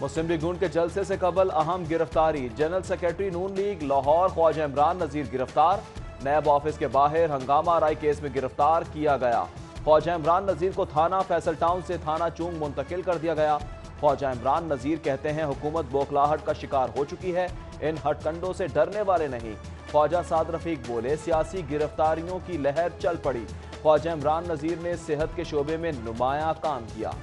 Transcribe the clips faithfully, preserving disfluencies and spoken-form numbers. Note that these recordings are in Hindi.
मुस्लिम लीग नून के जलसे से कबल अहम गिरफ्तारी। General secretary Noon League Lahore Khawaja Imran Nazir गिरफ्तार। नैब ऑफिस के बाहर हंगामा आराई केस में गिरफ्तार किया गया। ख्वाजा इमरान नजीर को थाना फैसल टाउन से थाना चूंग मुंतकिल कर दिया गया। ख्वाजा इमरान नजीर कहते हैं हुकूमत बौखलाहट का शिकार हो चुकी है, इन हटकंडों से डरने वाले नहीं। ख्वाजा साद रफीक बोले, सियासी गिरफ्तारियों की लहर चल पड़ी। ख्वाजा इमरान नजीर ने सेहत के शोबे में नुमाया काम किया।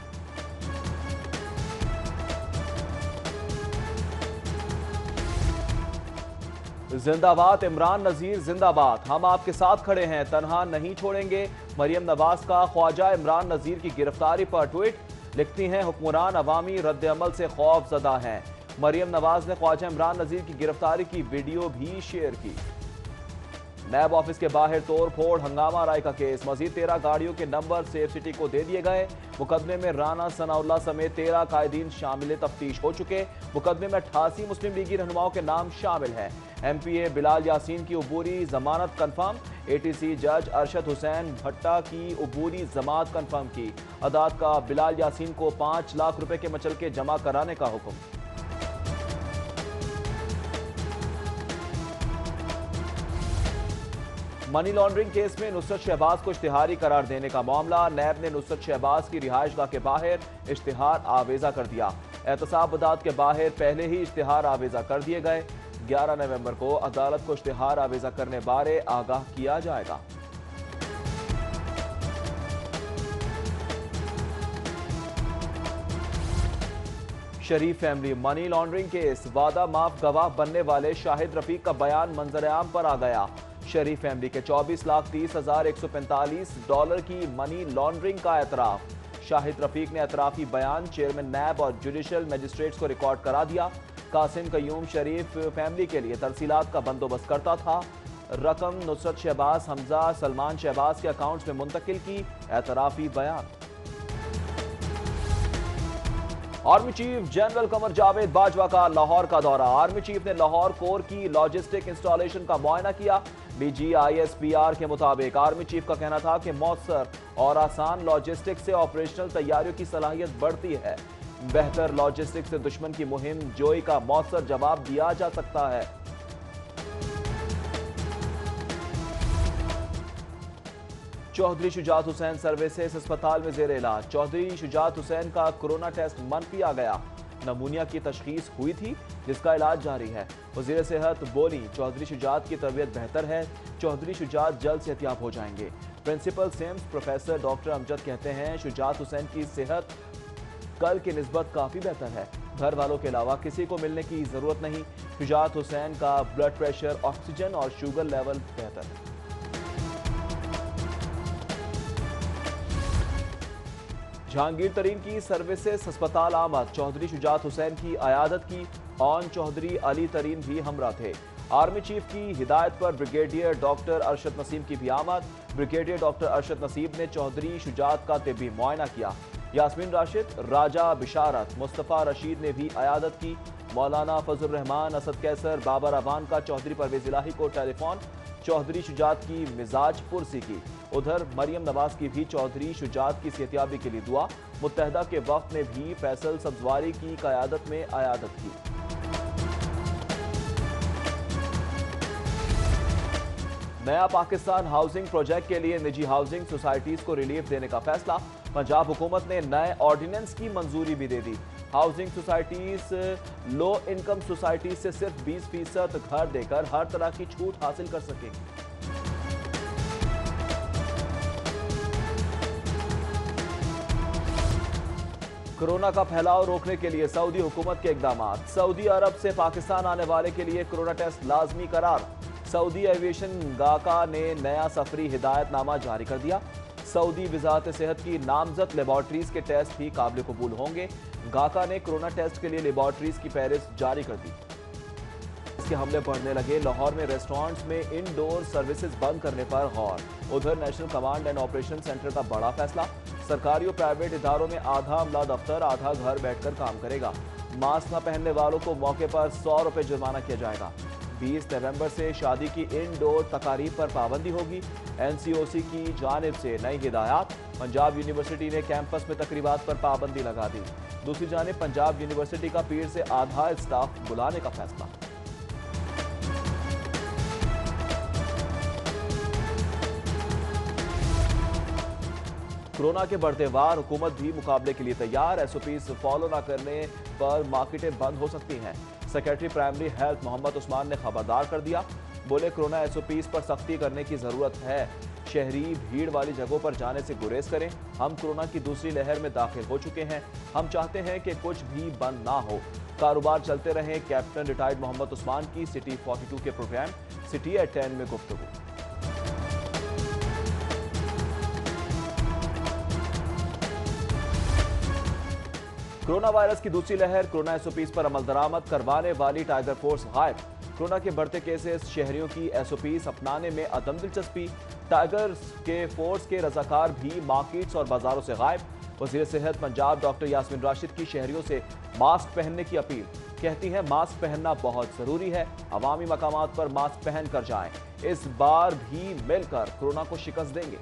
जिंदाबाद इमरान नजीर जिंदाबाद, हम आपके साथ खड़े हैं, तनहा नहीं छोड़ेंगे। मरियम नवाज का ख्वाजा इमरान नजीर की गिरफ्तारी पर ट्वीट। लिखती हैं हुक्मरान अवामी रद्द अमल से खौफ ज़दा हैं। मरियम नवाज ने ख्वाजा इमरान नजीर की गिरफ्तारी की वीडियो भी शेयर की। नैब ऑफिस के बाहर तोड़ फोड़ हंगामा राय का केस। मजीद तेरह गाड़ियों के नंबर सेफ सिटी को दे दिए गए। मुकदमे में राना सनाउल्ला समेत तेरह कायदीन शामिल तफ्तीश हो चुके। मुकदमे में अट्ठासी मुस्लिम लीगी रहनुमाओं के नाम शामिल हैं। M P A Bilal Yasin की अबूरी जमानत कन्फर्म। ए टी सी जज अरशद हुसैन भट्टा की अबूरी जमात कन्फर्म की। अदालत का बिलाल यासीन को पांच लाख रुपए के मचलके जमा कराने का हुक्म। मनी लॉन्ड्रिंग केस में नुसरत शहबाज को इश्तिहारी करार देने का मामला। नैब ने नुसरत शहबाज की रिहाइशगाह के बाहर इश्तिहार आवेजा कर दिया। एहतसाब अदालत के बाहर पहले ही इश्तिहार आवेजा कर दिए गए। ग्यारह नवंबर को अदालत को इश्तिहार आवेजा करने बारे आगाह किया जाएगा। Sharif family money laundering case. वादा माफ गवाह बनने वाले शाहिद रफीक का बयान मंजर-ए-आम पर आ गया। शरीफ फैमिली के चौबीस लाख तीस हजार एक सौ पैंतालीस डॉलर की मनी लॉन्ड्रिंग का एतराफ। शाहिद रफीक ने एतराफी बयान चेयरमैन नैब और जुडिशल मजिस्ट्रेट्स को रिकॉर्ड करा दिया। कासिम कयूम शरीफ फैमिली के लिए तरसीलात का बंदोबस्त करता था। रकम नुसरत शहबाज, हमजा, सलमान शहबाज के अकाउंट्स में मुंतकिल की। एतराफी बयान। Army chief general Qamar Javed Bajwa का लाहौर का दौरा। आर्मी चीफ ने लाहौर कोर की लॉजिस्टिक इंस्टॉलेशन का मुआयना किया। D G I S P R के मुताबिक आर्मी चीफ का कहना था कि मौसर और आसान लॉजिस्टिक से ऑपरेशनल तैयारियों की सलाहियत बढ़ती है। बेहतर लॉजिस्टिक से दुश्मन की मुहिम जोई का मौसर जवाब दिया जा सकता है। चौधरी शुजात हुसैन सर्विसेज अस्पताल में जेर इलाज। चौधरी शुजात हुसैन का कोरोना टेस्ट मनफी आ गया। नमूनिया की तशखीस हुई थी जिसका इलाज जारी है। वजीर सेहत बोली, चौधरी शुजात की तबीयत बेहतर है। चौधरी शुजात जल्द सेहतियाब हो जाएंगे। Principal SIMS professor doctor Amjad कहते हैं शुजात हुसैन की सेहत कल की निस्बत काफ़ी बेहतर है। घर वालों के अलावा किसी को मिलने की ज़रूरत नहीं। शुजात हुसैन का ब्लड प्रेशर, ऑक्सीजन और शुगर लेवल बेहतर है। जहांगीर तरीन की सर्विसेज अस्पताल आमद। चौधरी शुजात हुसैन की अयादत की। ऑन चौधरी अली तरीन भी हमरा थे। आर्मी चीफ की हिदायत पर ब्रिगेडियर डॉक्टर अरशद नसीम की भी आमद। ब्रिगेडियर डॉक्टर अरशद नसीम ने चौधरी शुजात का तिब्बी मुआयना किया। यास्मीन राशिद, राजा बिशारत, मुस्तफ़ा रशीद ने भी अयादत की। मौलाना फजल रहमान, असद कैसर, बाबर अवान का चौधरी परवेज इलाही को टेलीफोन। चौधरी शुजात की मिजाज पुरसी की। उधर मरियम नवाज की भी चौधरी शुजात की सेहतियाबी के लिए दुआ। मुत्तहदा के वक्त में भी फैसल सब्जवारी की क़यादत में अयादत की। नया पाकिस्तान हाउसिंग प्रोजेक्ट के लिए निजी हाउसिंग सोसाइटीज को रिलीफ देने का फैसला। पंजाब हुकूमत ने नए ऑर्डिनेंस की मंजूरी भी दे दी। Housing societies low income societies से सिर्फ बीस फीसद घर देकर हर तरह की छूट हासिल कर सकेंगी। कोरोना का फैलाव रोकने के लिए सऊदी हुकूमत के इकदाम। सऊदी अरब से पाकिस्तान आने वाले के लिए कोरोना टेस्ट लाजमी करार। सऊदी एविएशन गाका ने नया सफरी हिदायतनामा जारी कर दिया। सऊदी वजारत सेहत की नामजद लेबॉर्ट्रीज के टेस्ट भी काबिल कबूल होंगे। गाका ने कोरोना टेस्ट के लिए लेबॉर्ट्रीज की फहरिस्त जारी कर दी। इसके हमले बढ़ने लगे। लाहौर में रेस्टोरेंट्स में इंडोर सर्विसेज बंद करने पर गौर। उधर national command and operation centre का बड़ा फैसला। सरकारी और प्राइवेट इदारों में आधा अमला दफ्तर, आधा घर बैठकर काम करेगा। मास्क न पहनने वालों को मौके पर सौ रुपए जुर्माना किया जाएगा। बीस नवंबर से शादी की इनडोर तकारीब पर पाबंदी होगी। एनसीओसी की जानिब से नई हिदायत। पंजाब यूनिवर्सिटी ने कैंपस में तकरीबात पर पाबंदी लगा दी। दूसरी जानिब पंजाब यूनिवर्सिटी का पीर से आधा स्टाफ बुलाने का फैसला। कोरोना के बढ़ते वार, हुकूमत भी मुकाबले के लिए तैयार। एसओपीज फॉलो न करने पर मार्केटें बंद हो सकती हैं। Secretary primary health Mohammad Usman ने खबरदार कर दिया। बोले कोरोना एसओपीज पर सख्ती करने की जरूरत है। शहरी भीड़ वाली जगहों पर जाने से गुरेज करें। हम कोरोना की दूसरी लहर में दाखिल हो चुके हैं। हम चाहते हैं कि कुछ भी बंद ना हो, कारोबार चलते रहें। कैप्टन रिटायर्ड मोहम्मद उस्मान की सिटी बयालीस के प्रोग्राम सिटी एट टेन में गुफ्तगू। कोरोना वायरस की दूसरी लहर, कोरोना एसओपीज पर अमल दरामद करवाने वाली टाइगर फोर्स गायब। कोरोना के बढ़ते केसेस, शहरियों की एसओपीज अपनाने में अदम दिलचस्पी। टाइगर के फोर्स के रजाकार भी मार्केट्स और बाजारों से गायब। वजीर सेहत पंजाब डॉक्टर यास्मीन राशिद की शहरियों से मास्क पहनने की अपील। कहती हैं मास्क पहनना बहुत जरूरी है, अवामी मकामात पर मास्क पहन कर जाएं। इस बार भी मिलकर कोरोना को शिकस्त देंगे।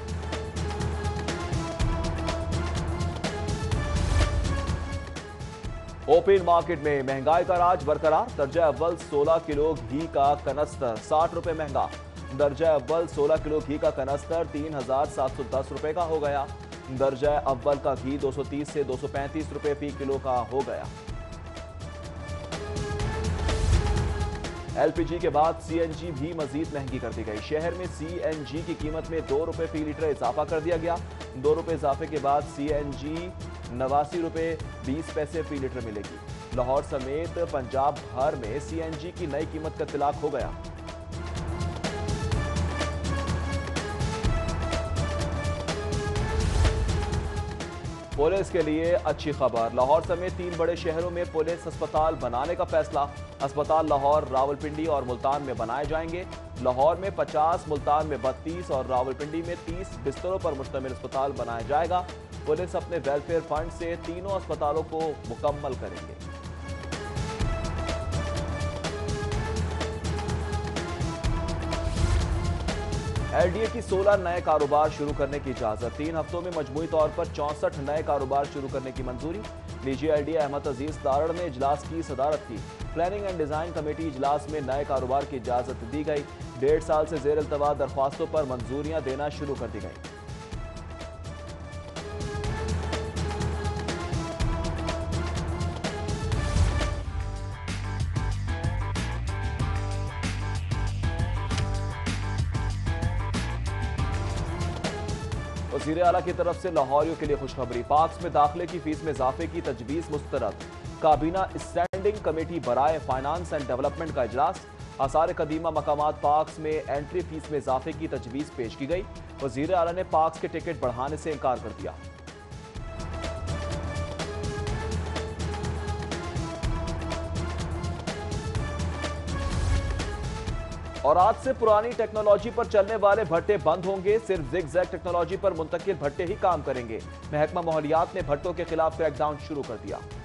ओपन मार्केट में महंगाई का राज बरकरार। दर्जा अव्वल सोलह किलो घी का कनस्तर साठ रुपए महंगा। दर्जा अव्वल सोलह किलो घी का कनस्तर तीन हजार सात सौ दस रुपए का हो गया। दर्जा अव्वल का घी दो सौ तीस से दो सौ पैंतीस रुपए फी किलो का हो गया। एलपीजी के बाद सीएनजी भी मजीद महंगी कर दी गई। शहर में सीएनजी की कीमत में दो रुपए फी लीटर इजाफा कर दिया गया। दो रुपए इजाफे के बाद सीएनजी नवासी रुपए बीस पैसे फी लीटर मिलेगी। लाहौर समेत पंजाब भर में सीएनजी की नई कीमत का इतलाक हो गया। पुलिस के लिए अच्छी खबर, लाहौर समेत तीन बड़े शहरों में पुलिस अस्पताल बनाने का फैसला। अस्पताल लाहौर, रावलपिंडी और मुल्तान में बनाए जाएंगे। लाहौर में पचास, मुल्तान में बत्तीस और रावलपिंडी में तीस बिस्तरों पर मुश्तमिल अस्पताल बनाया जाएगा। पुलिस अपने वेलफेयर फंड से तीनों अस्पतालों को मुकम्मल करेंगे। एलडीए की सोलह नए कारोबार शुरू करने की इजाजत। तीन हफ्तों में मजमूई तौर पर चौसठ नए कारोबार शुरू करने की मंजूरी। निजी एलडीए अहमद अजीज दारड़ ने इजलास की सदारत की। प्लानिंग एंड डिजाइन कमेटी इजलास में नए कारोबार की इजाजत दी गई। डेढ़ साल से जेर इल्तवा दरख्वास्तों पर मंजूरियां देना शुरू कर दी गई। वज़ीर आला की तरफ से लाहौरियों के लिए खुशखबरी। पाक्स में दाखिले की फीस में इजाफे की तजवीज़ मुस्तरद। काबीना स्टैंडिंग कमेटी बराए फाइनेंस एंड डेवलपमेंट का इजलास। आसार कदीमा मकामात पाक्स में एंट्री फीस में इजाफे की तजवीज़ पेश की गई। वज़ीर आला ने पाक्स के टिकट बढ़ाने से इनकार कर दिया। और आज से पुरानी टेक्नोलॉजी पर चलने वाले भट्टे बंद होंगे। सिर्फ जिग-जैग टेक्नोलॉजी पर मुंतकिल भट्टे ही काम करेंगे। महकमा माहौलियात ने भट्टों के खिलाफ क्रैकडाउन शुरू कर दिया।